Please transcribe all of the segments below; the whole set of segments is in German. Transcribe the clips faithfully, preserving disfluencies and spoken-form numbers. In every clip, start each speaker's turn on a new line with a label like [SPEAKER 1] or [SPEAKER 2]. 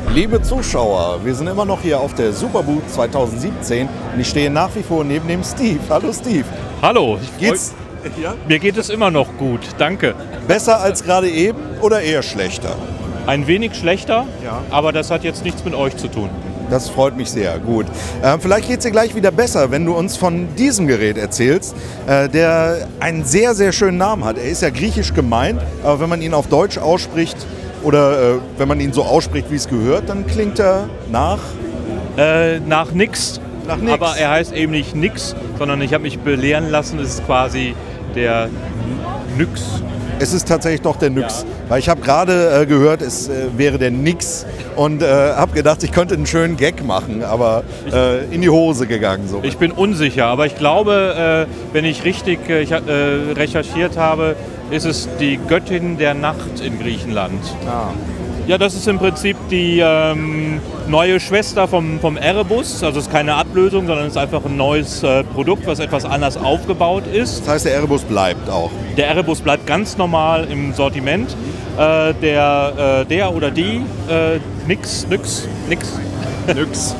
[SPEAKER 1] Liebe Zuschauer, wir sind immer noch hier auf der Superboot zwanzig siebzehn und ich stehe nach wie vor neben dem Steve. Hallo Steve.
[SPEAKER 2] Hallo. Ich
[SPEAKER 1] Geht's?
[SPEAKER 2] Ja? Mir geht es immer noch gut, danke.
[SPEAKER 1] Besser als gerade eben oder eher schlechter?
[SPEAKER 2] Ein wenig schlechter,
[SPEAKER 1] Ja.
[SPEAKER 2] aber das hat jetzt nichts mit euch zu tun.
[SPEAKER 1] Das freut mich sehr, gut. Äh, vielleicht geht es dir gleich wieder besser, wenn du uns von diesem Gerät erzählst, äh, der einen sehr, sehr schönen Namen hat. Er ist ja griechisch gemeint, aber wenn man ihn auf Deutsch ausspricht oder äh, wenn man ihn so ausspricht, wie es gehört, dann klingt er nach...
[SPEAKER 2] Äh, nach nix.
[SPEAKER 1] Nach nix.
[SPEAKER 2] Aber er heißt eben nicht nix, sondern ich habe mich belehren lassen, es ist quasi der Nyx.
[SPEAKER 1] Es ist tatsächlich doch der Nyx,
[SPEAKER 2] Ja.
[SPEAKER 1] weil ich habe gerade äh, gehört, es äh, wäre der Nix und äh, habe gedacht, ich könnte einen schönen Gag machen, aber äh, in die Hose gegangen so.
[SPEAKER 2] Ich bin unsicher, aber ich glaube, äh, wenn ich richtig äh, ich, äh, recherchiert habe, ist es die Göttin der Nacht in Griechenland.
[SPEAKER 1] Ah.
[SPEAKER 2] Ja, das ist im Prinzip die ähm, neue Schwester vom, vom Erebus. Also es ist keine Ablösung, sondern es ist einfach ein neues äh, Produkt, was etwas anders aufgebaut ist.
[SPEAKER 1] Das heißt, der Erebus bleibt auch.
[SPEAKER 2] Der Erebus bleibt ganz normal im Sortiment. Äh, der, äh, der oder die, äh, nix, nix, nix,
[SPEAKER 1] Nyx.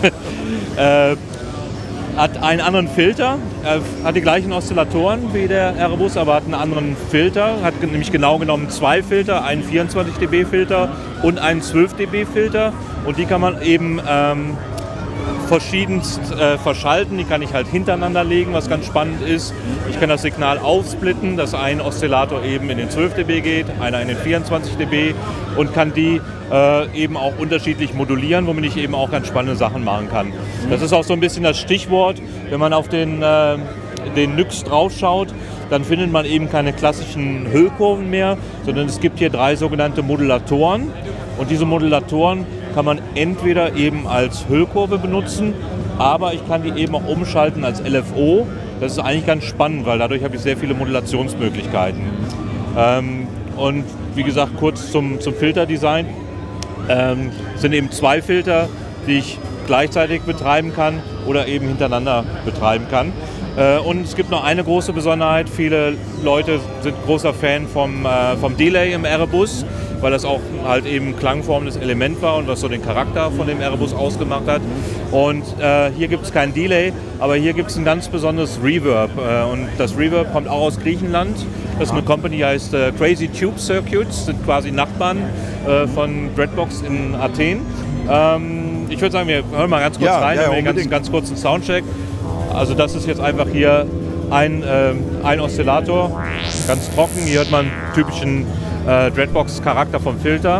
[SPEAKER 2] äh, hat einen anderen Filter, äh, hat die gleichen Oszillatoren wie der Erebus, aber hat einen anderen Filter, hat ge- nämlich genau genommen zwei Filter, einen vierundzwanzig dB Filter und einen zwölf dB Filter und die kann man eben ähm, verschiedenst äh, verschalten, die kann ich halt hintereinander legen, was ganz spannend ist. Ich kann das Signal aufsplitten, dass ein Oszillator eben in den zwölf dB geht, einer in den vierundzwanzig dB und kann die äh, eben auch unterschiedlich modulieren, womit ich eben auch ganz spannende Sachen machen kann. Das ist auch so ein bisschen das Stichwort, wenn man auf den, äh, den Nyx draufschaut, dann findet man eben keine klassischen Hüllkurven mehr, sondern es gibt hier drei sogenannte Modulatoren und diese Modulatoren kann man entweder eben als Hüllkurve benutzen, aber ich kann die eben auch umschalten als L F O. Das ist eigentlich ganz spannend, weil dadurch habe ich sehr viele Modulationsmöglichkeiten. Ähm, und wie gesagt, kurz zum, zum Filterdesign. Ähm, es sind eben zwei Filter, die ich gleichzeitig betreiben kann oder eben hintereinander betreiben kann. Äh, und es gibt noch eine große Besonderheit. Viele Leute sind großer Fan vom, äh, vom Delay im Erebus, weil das auch halt eben klangformendes Element war und was so den Charakter von dem Erebus ausgemacht hat. Und äh, hier gibt es kein Delay, aber hier gibt es ein ganz besonderes Reverb. Äh, und das Reverb kommt auch aus Griechenland. Das ist eine Company, die heißt äh, Crazy Tube Circuits, sind quasi Nachbarn äh, von Dreadbox in Athen. Ähm, ich würde sagen, wir hören mal ganz kurz
[SPEAKER 1] Ja,
[SPEAKER 2] rein,
[SPEAKER 1] ja,
[SPEAKER 2] dann haben wir
[SPEAKER 1] unbedingt.
[SPEAKER 2] ganz, ganz kurzen Soundcheck. Also das ist jetzt einfach hier ein, ähm, ein Oszillator, ganz trocken. Hier hört man typischen äh, Dreadbox-Charakter vom Filter.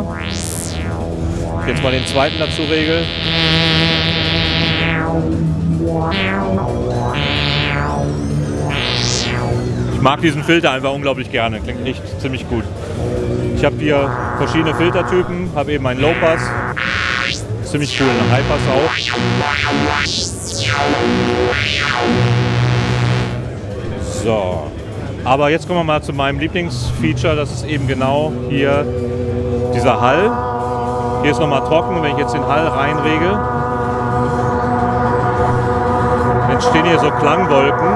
[SPEAKER 2] Jetzt mal den zweiten dazu regeln. Ich mag diesen Filter einfach unglaublich gerne, klingt echt ziemlich gut. Ich habe hier verschiedene Filtertypen, habe eben einen Low-Pass, ziemlich cool, einen High-Pass auch. So, aber jetzt kommen wir mal zu meinem Lieblingsfeature, das ist eben genau hier dieser Hall. Hier ist nochmal trocken, wenn ich jetzt den Hall reinregel, entstehen hier so Klangwolken.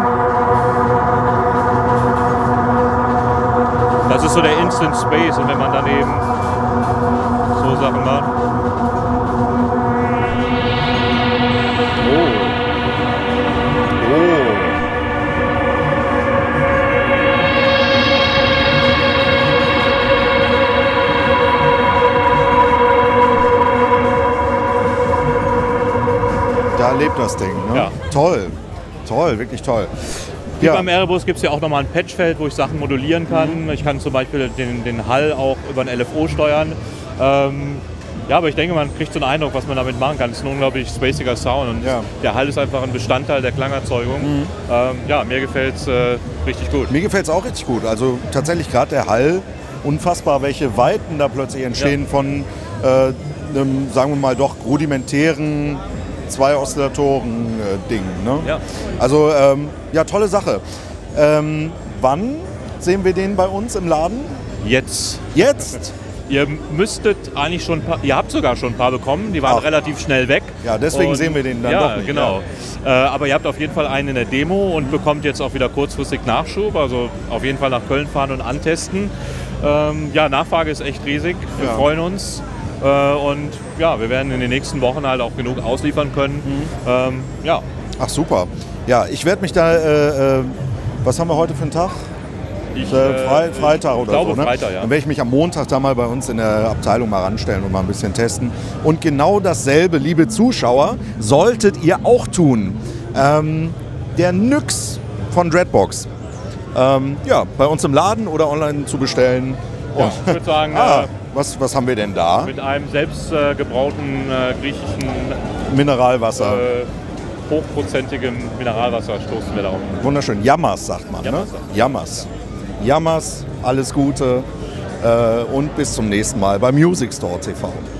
[SPEAKER 2] Das ist so der Instant Space und wenn man dann eben so Sachen macht. Oh. Oh.
[SPEAKER 1] Da lebt das Ding, ne?
[SPEAKER 2] Ja.
[SPEAKER 1] Toll, toll, wirklich toll.
[SPEAKER 2] Wie
[SPEAKER 1] Ja.
[SPEAKER 2] beim Erebus gibt es ja auch nochmal ein Patchfeld, wo ich Sachen modulieren kann. Ich kann zum Beispiel den, den Hall auch über ein L F O steuern. Ähm, ja, aber ich denke, man kriegt so einen Eindruck, was man damit machen kann. Es ist ein unglaublich spaciger Sound und
[SPEAKER 1] Ja.
[SPEAKER 2] der Hall ist einfach ein Bestandteil der Klangerzeugung. Ähm, ja, mir gefällt es äh, richtig gut.
[SPEAKER 1] Mir gefällt es auch richtig gut. Also tatsächlich gerade der Hall, unfassbar, welche Weiten da plötzlich entstehen von äh, einem, sagen wir mal, doch rudimentären zwei Oszillatoren-Ding. Ne?
[SPEAKER 2] Ja.
[SPEAKER 1] Also ähm, ja, tolle Sache. Ähm, wann sehen wir den bei uns im Laden?
[SPEAKER 2] Jetzt.
[SPEAKER 1] Jetzt?
[SPEAKER 2] Ihr müsstet eigentlich schon ein paar, ihr habt sogar schon ein paar bekommen, die waren
[SPEAKER 1] Ach.
[SPEAKER 2] relativ schnell weg.
[SPEAKER 1] Ja, deswegen
[SPEAKER 2] Und,
[SPEAKER 1] sehen wir den dann
[SPEAKER 2] ja,
[SPEAKER 1] doch nicht.
[SPEAKER 2] Genau. Äh, aber ihr habt auf jeden Fall einen in der Demo und bekommt jetzt auch wieder kurzfristig Nachschub. Also auf jeden Fall nach Köln fahren und antesten. Ähm, ja, Nachfrage ist echt riesig. Wir
[SPEAKER 1] Ja.
[SPEAKER 2] freuen uns. Äh, und ja, wir werden in den nächsten Wochen halt auch genug ausliefern können. Mhm. Ähm, ja.
[SPEAKER 1] Ach super. Ja, ich werde mich da, äh, äh, was haben wir heute für einen Tag?
[SPEAKER 2] Ich,
[SPEAKER 1] äh, Fre
[SPEAKER 2] äh,
[SPEAKER 1] Freitag
[SPEAKER 2] ich
[SPEAKER 1] oder
[SPEAKER 2] glaube,
[SPEAKER 1] so. Ne?
[SPEAKER 2] Freitag, ja.
[SPEAKER 1] Dann werde ich mich am Montag da mal bei uns in der Abteilung mal ranstellen und mal ein bisschen testen. Und genau dasselbe, liebe Zuschauer, solltet ihr auch tun. Ähm, der Nyx von Dreadbox. Ähm, ja, bei uns im Laden oder online zu bestellen.
[SPEAKER 2] Ja, ich würde sagen,
[SPEAKER 1] ah,
[SPEAKER 2] äh,
[SPEAKER 1] was, was haben wir denn da?
[SPEAKER 2] mit einem selbst äh, gebrauten äh, griechischen
[SPEAKER 1] Mineralwasser.
[SPEAKER 2] Äh, hochprozentigem Mineralwasser stoßen wir darauf.
[SPEAKER 1] Wunderschön. Yamas sagt man,
[SPEAKER 2] Yamas,
[SPEAKER 1] ne? Yamas. Yamas, alles Gute äh, und bis zum nächsten Mal bei Music Store T V.